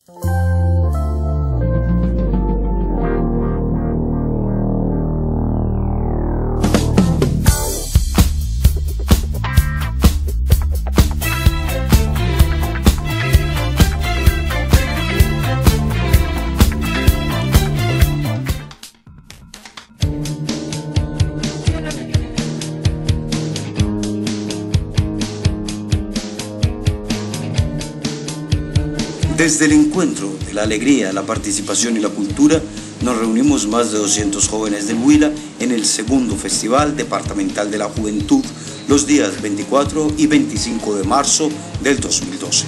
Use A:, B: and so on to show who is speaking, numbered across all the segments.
A: Desde el encuentro de la alegría, la participación y la cultura, nos reunimos más de 200 jóvenes del Huila en el segundo Festival Departamental de la Juventud, los días 24 y 25 de marzo del 2012.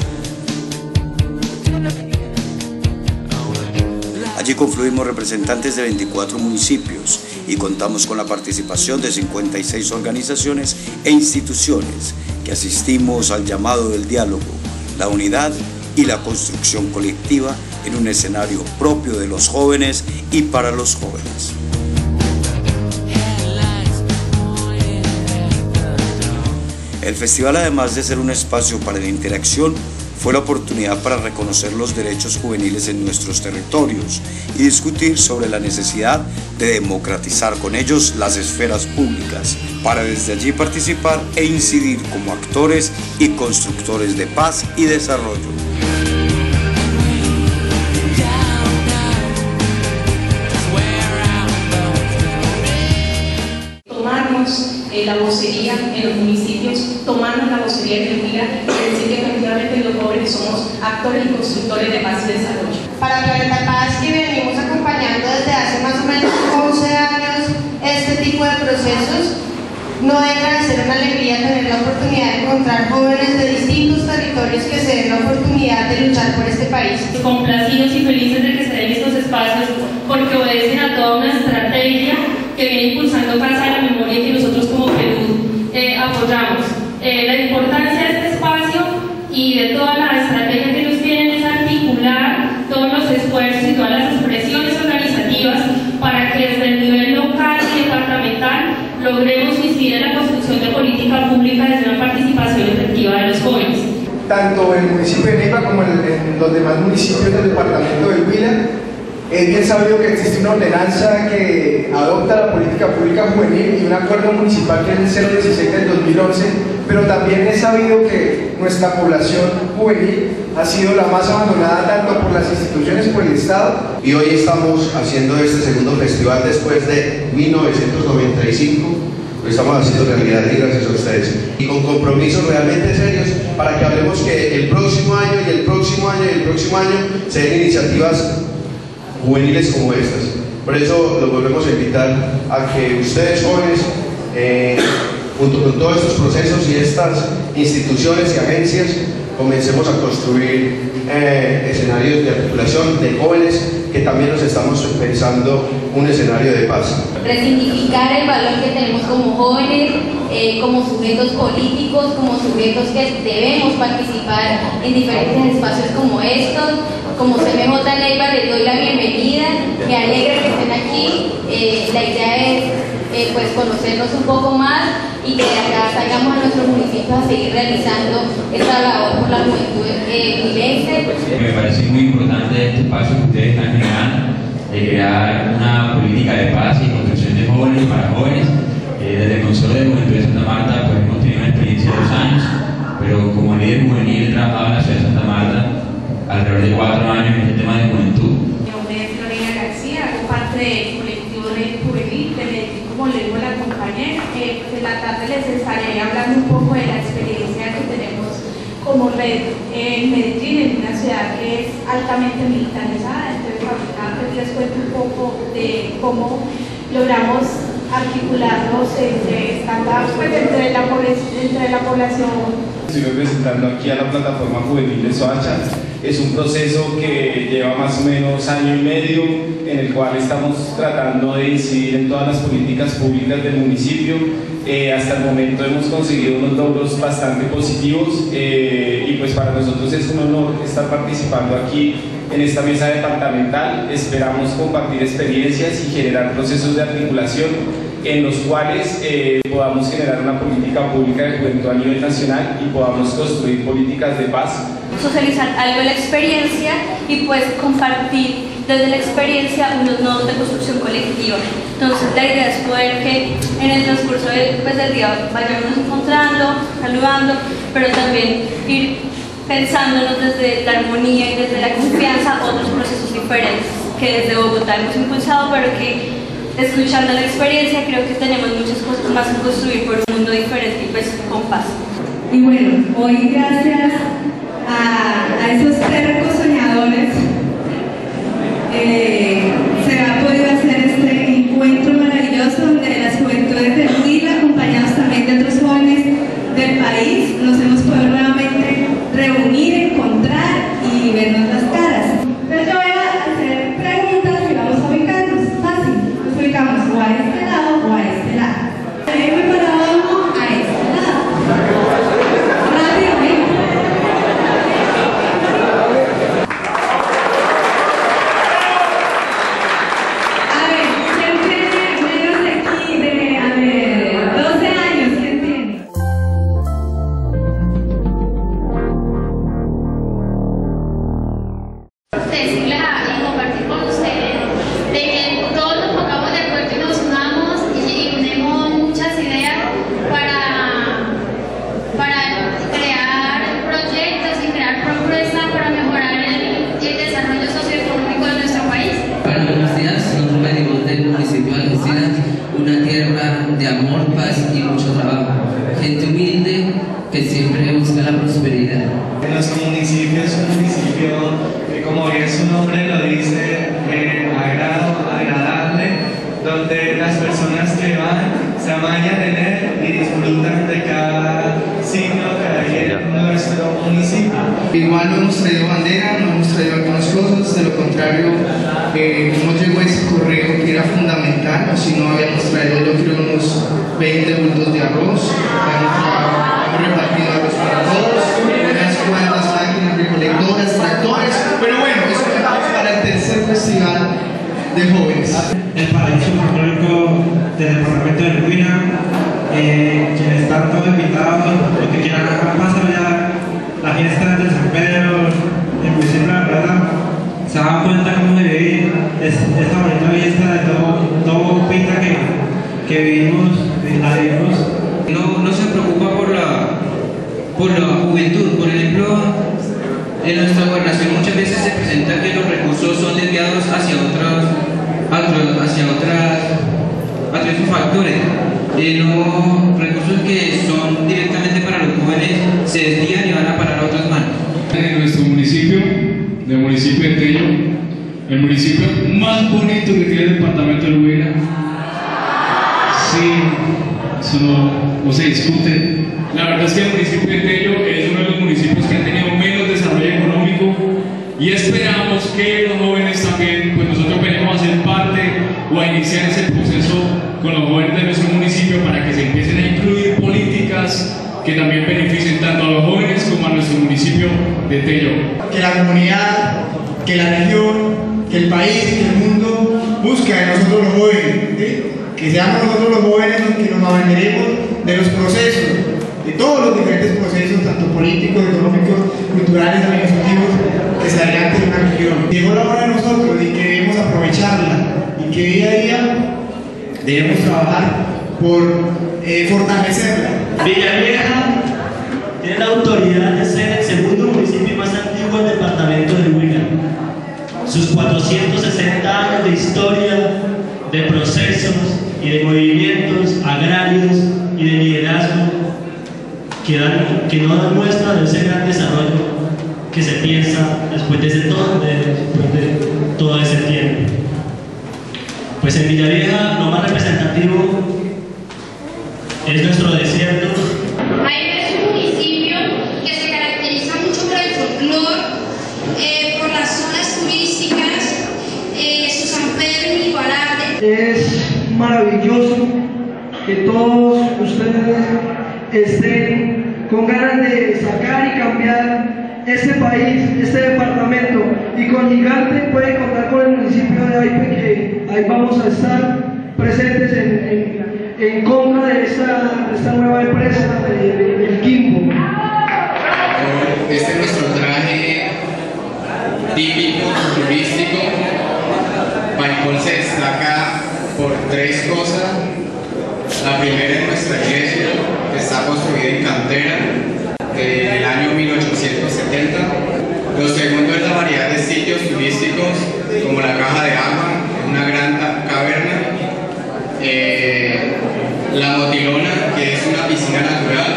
A: Allí confluimos representantes de 24 municipios y contamos con la participación de 56 organizaciones e instituciones que asistimos al llamado del diálogo, la unidad y la construcción colectiva en un escenario propio de los jóvenes y para los jóvenes. El festival, además de ser un espacio para la interacción, fue la oportunidad para reconocer los derechos juveniles en nuestros territorios y discutir sobre la necesidad de democratizar con ellos las esferas públicas, para desde allí participar e incidir como actores y constructores de paz y desarrollo.
B: La vocería en los municipios, tomarnos la vocería en el Huila y decir que efectivamente los jóvenes somos actores y constructores de paz y desarrollo.
C: Para Planeta Paz, que venimos acompañando desde hace más o menos 11 años este tipo de procesos, no deja de ser una alegría tener la oportunidad de encontrar jóvenes de distintos territorios que se den la oportunidad de luchar por este país.
D: Complacidos y felices de que se den estos espacios porque obedecen a toda una estrategia que viene impulsando Casa de la Memoria y que nosotros como Perú apoyamos. La importancia de este espacio y de toda la estrategia que nos tienen es articular todos los esfuerzos y todas las expresiones organizativas para que desde el nivel local y departamental logremos incidir en la construcción de política pública desde una participación efectiva de los jóvenes.
E: Tanto en el municipio de Neiva como en los demás municipios del departamento del Huila, es bien sabido que existe una ordenanza que adopta la política pública juvenil y un acuerdo municipal que es el 016 del 2011, pero también es sabido que nuestra población juvenil ha sido la más abandonada tanto por las instituciones como por el Estado.
F: Y hoy estamos haciendo este segundo festival después de 1995, lo estamos haciendo realidad y gracias a ustedes. Y con compromisos realmente serios para que hablemos que el próximo año y el próximo año y el próximo año se den iniciativas juveniles como estas. Por eso los volvemos a invitar a que ustedes jóvenes, junto con todos estos procesos y estas instituciones y agencias, comencemos a construir escenarios de articulación de jóvenes que también nos estamos pensando un escenario de paz.
G: Resignificar el valor que tenemos como jóvenes, como sujetos políticos, como sujetos que debemos participar en diferentes espacios como estos. Como CMJ Neiva les doy la bienvenida, me alegra que estén aquí, la idea es pues conocernos un poco más y que acá salgamos a nuestros municipios a seguir realizando esta labor por la juventud huilense.
H: Me parece muy importante este espacio que ustedes están generando, de crear una política de paz y construcción de jóvenes para jóvenes. Desde el Consejo de Juventud de Santa Marta pues hemos tenido una experiencia de 2 años, pero como líder juvenil he trabajado en la ciudad de Santa Marta alrededor de 4 años en este tema de juventud.
B: Mi nombre es Lorena García, hago parte del colectivo de juvenil de Medellín, como le digo a la compañera. En la tarde les estaré hablando un poco de la experiencia que tenemos como red en Medellín, en una ciudad que es altamente militarizada. Entonces ahorita les cuento un poco de cómo logramos articularnos entre la población.
I: Estoy representando aquí a la plataforma juvenil de Soacha. Es un proceso que lleva más o menos 1 año y medio, en el cual estamos tratando de incidir en todas las políticas públicas del municipio. Hasta el momento hemos conseguido unos logros bastante positivos y pues para nosotros es un honor estar participando aquí en esta mesa departamental. Esperamos compartir experiencias y generar procesos de articulación en los cuales podamos generar una política pública de juventud a nivel nacional y podamos construir políticas de paz
J: socializar algo de la experiencia y pues compartir desde la experiencia unos nodos de construcción colectiva. Entonces la idea es poder que en el transcurso del día vayamos encontrando, saludando, pero también ir pensándonos desde la armonía y desde la confianza otros procesos diferentes que desde Bogotá hemos impulsado, pero que escuchando la experiencia creo que tenemos muchas cosas más que construir por un mundo diferente y pues con paz.
K: Y bueno, hoy gracias a esos tercos soñadores se ha podido hacer este encuentro maravilloso donde las juventudes del Huila, acompañados también de otros jóvenes del país, nos hemos podido nuevamente reunir, encontrar y vernos las caras. Entonces yo voy a hacer preguntas y vamos a ubicarnos. Fácil, nos ubicamos o a este lado o a este lado. Voy para abajo a este lado. Rápido, ¿eh? A ver, ¿quién tiene menos de aquí de 12 años? ¿Quién tiene?
G: Decirles y compartir con ustedes de que todos nos pongamos de acuerdo y nos unamos y unemos muchas ideas para crear proyectos y crear propuestas para mejorar el desarrollo socioeconómico de nuestro país.
L: Bueno, buenos días, nos venimos del municipio de Algeciras, una tierra de amor, paz y mucho trabajo. Gente humilde que siempre busca la prosperidad.
M: Nuestro municipio es un municipio que, como bien su nombre lo dice, agradable, donde las personas que van se amañan en él y disfrutan de cada signo que hay en nuestro municipio.
E: Igual no hemos traído bandera, no hemos traído algunas cosas, de lo contrario, no llegó ese correo que era fundamental, o si no habíamos traído yo creo unos 20 bultos de arroz, hemos repartido arroz para todos, unas cuantas máquinas recolectoras, tractores, pero bueno, eso es para el tercer festival de jóvenes.
N: El paraíso folclórico del departamento del Huila, quienes están todos invitados, los que quieran pasar ya la fiesta de San Pedro, el municipio de La Plata, se dan cuenta cómo se vive esta bonita fiesta de todo pinta que vivimos, la vivimos.
H: No se preocupa por la juventud. Por ejemplo, en nuestra gobernación muchas veces se presenta que los recursos son desviados hacia otros factores. Los recursos que son directamente para los jóvenes se desvían y van a parar a otras manos.
O: En nuestro municipio, del municipio de Tello, el municipio más bonito que tiene el departamento del Huila. Sí, eso no se discute. La verdad es que el municipio de Tello es uno de los municipios que han tenido menos desarrollo económico y esperamos que los jóvenes también, pues nosotros venimos a ser parte o a iniciar ese proceso con los jóvenes de nuestro municipio para que se empiecen a incluir políticas que también beneficien tanto a los jóvenes como a nuestro municipio de Tello.
E: Que la comunidad, que la región, que el país, que el mundo busca de nosotros los jóvenes, ¿sí? Que seamos nosotros los jóvenes los que nos abanderemos de los procesos, de todos los diferentes procesos, tanto políticos, económicos, culturales, administrativos, que se adelante en una región. Llegó la hora de nosotros y que debemos aprovecharla y que día a día debemos trabajar por fortalecerla.
P: Villavieja tiene la autoridad de ser el segundo municipio más antiguo del departamento del Huila. Sus 460 años de historia, de procesos y de movimientos agrarios y de liderazgo que no dan muestra de ese gran desarrollo que se piensa después de todo ese tiempo. Pues en Villavieja lo más representativo es nuestro desierto.
Q: Jaime es un municipio que se caracteriza mucho por el folclore, por las zonas turísticas, su San Pedro inigualable.
R: Es maravilloso que todos ustedes estén con ganas de sacar y cambiar este país, este departamento, y con Gigante pueden contar con el municipio de Aipe, que ahí vamos a estar presentes en contra de esta nueva empresa del Quimbo.
S: Este es nuestro traje típico, turístico. Paipol se destaca por tres cosas. La primera es nuestra iglesia, que está construida en cantera del año 1870. Lo segundo es la variedad de sitios turísticos, como la Caja de Agua, una gran caverna, la Motilona, que es una piscina natural,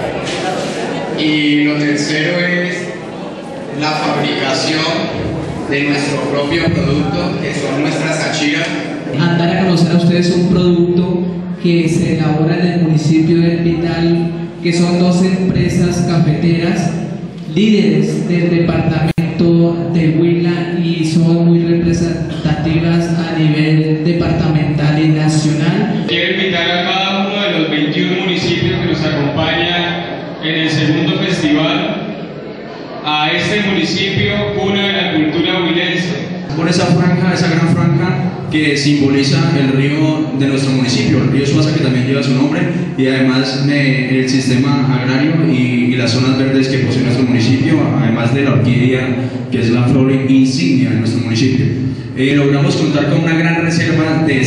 S: y lo tercero es la fabricación de nuestro propio producto, que son nuestras achiras.
L: Dar a conocer a ustedes un producto que se elabora en el municipio de El Vital, que son 2 empresas cafeteras líderes del departamento de Huila y son muy representativas a nivel departamental y nacional.
O: Quiero invitar a cada uno de los 21 municipios que nos acompañan en el segundo festival a este municipio, cuna de la cultura huilense.
T: Por esa franja, esa gran franja que simboliza el río de nuestro municipio, el río Suaza, que también lleva su nombre, y además el sistema agrario y las zonas verdes que posee nuestro municipio, además de la orquídea, que es la flor insignia de nuestro municipio. Logramos contar con una gran reserva de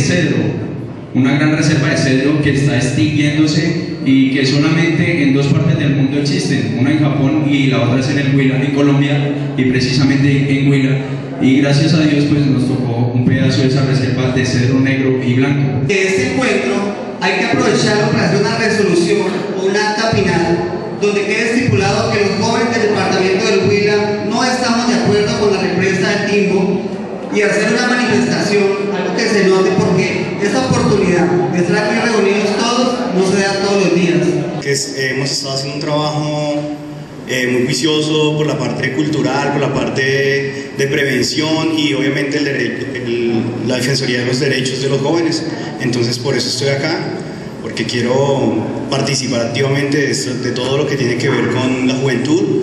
T: cedro, que está extinguiéndose y que solamente en 2 partes del mundo existen, una en Japón y la otra es en el Huila, en Colombia, y precisamente en Huila. Y gracias a Dios pues nos tocó un pedazo de esa reserva de cedro negro y blanco.
U: Este encuentro hay que aprovecharlo para hacer una resolución o un acta final donde quede estipulado que los jóvenes del departamento del Huila no estamos de acuerdo con la represa del Timbo y hacer una manifestación, algo que se note, porque esta oportunidad de estar aquí reunidos todos no se da todos los días.
V: Hemos estado haciendo un trabajo muy juicioso por la parte cultural, por la parte de prevención y obviamente la defensoría de los derechos de los jóvenes. Entonces por eso estoy acá, porque quiero participar activamente de todo lo que tiene que ver con la juventud.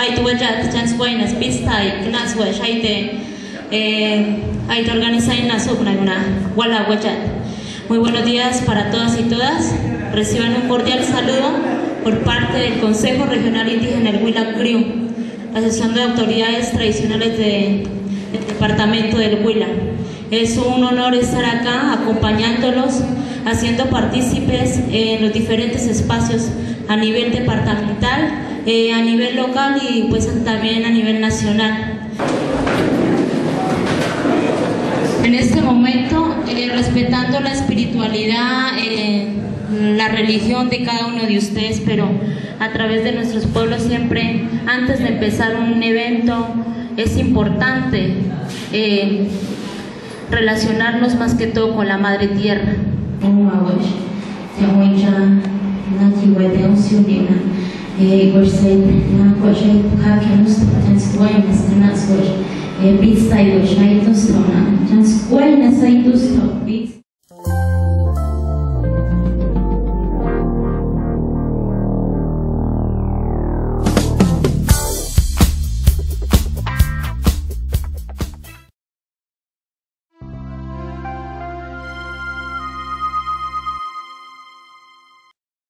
W: Muy buenos días para todas y todas. Reciban un cordial saludo por parte del Consejo Regional Indígena del Huila CRIU, la Asociación de Autoridades Tradicionales del Departamento del Huila. Es un honor estar acá acompañándolos, haciendo partícipes en los diferentes espacios a nivel departamental, a nivel local y pues también a nivel nacional. En este momento, respetando la espiritualidad, la religión de cada uno de ustedes, pero a través de nuestros pueblos siempre, antes de empezar un evento, es importante relacionarnos más que todo con la Madre Tierra. Pizza y